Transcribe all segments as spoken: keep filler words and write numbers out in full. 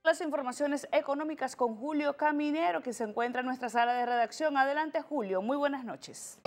Las informaciones económicas con Julio Caminero, que se encuentra en nuestra sala de redacción. Adelante, Julio. Muy buenas noches.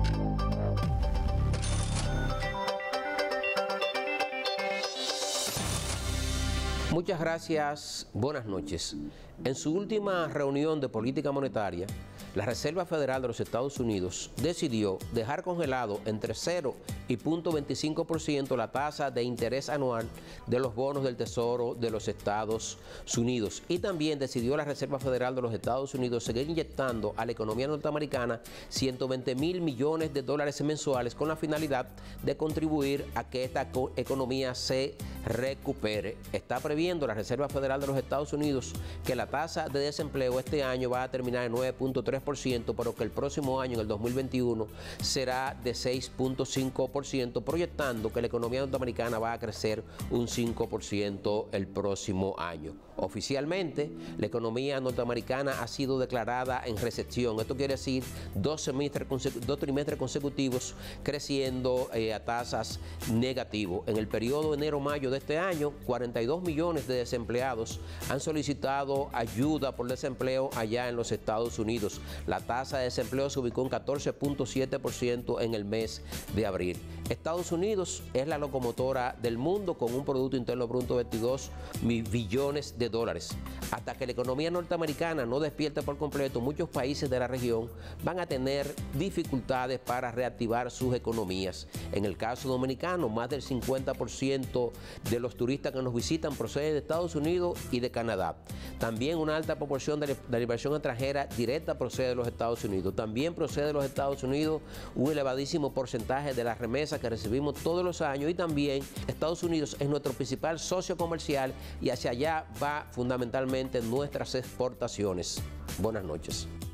Muchas gracias. Buenas noches. En su última reunión de política monetaria, la Reserva Federal de los Estados Unidos decidió dejar congelado entre cero y cero punto veinticinco por ciento la tasa de interés anual de los bonos del Tesoro de los Estados Unidos. Y también decidió la Reserva Federal de los Estados Unidos seguir inyectando a la economía norteamericana ciento veinte mil millones de dólares mensuales con la finalidad de contribuir a que esta economía se recupere. Está previendo la Reserva Federal de los Estados Unidos que la tasa de desempleo este año va a terminar en nueve punto tres por ciento, pero que el próximo año, en el dos mil veintiuno, será de seis punto cinco por ciento, proyectando que la economía norteamericana va a crecer un cinco por ciento el próximo año. Oficialmente, la economía norteamericana ha sido declarada en recesión. Esto quiere decir dos, semestres dos trimestres consecutivos creciendo eh, a tasas negativas. En el periodo enero-mayo de este año, cuarenta y dos millones de desempleados han solicitado ayuda por desempleo allá en los Estados Unidos. La tasa de desempleo se ubicó en catorce punto siete por ciento en el mes de abril. Estados Unidos es la locomotora del mundo con un Producto Interno Bruto de veintidós billones de dólares. Hasta que la economía norteamericana no despierte por completo, muchos países de la región van a tener dificultades para reactivar sus economías. En el caso dominicano, más del cincuenta por ciento de los turistas que nos visitan proceden de Estados Unidos y de Canadá. También una alta proporción de la inversión extranjera directa procede de los Estados Unidos. También procede de los Estados Unidos un elevadísimo porcentaje de las remesas que recibimos todos los años, y también Estados Unidos es nuestro principal socio comercial y hacia allá va fundamentalmente nuestras exportaciones. Buenas noches.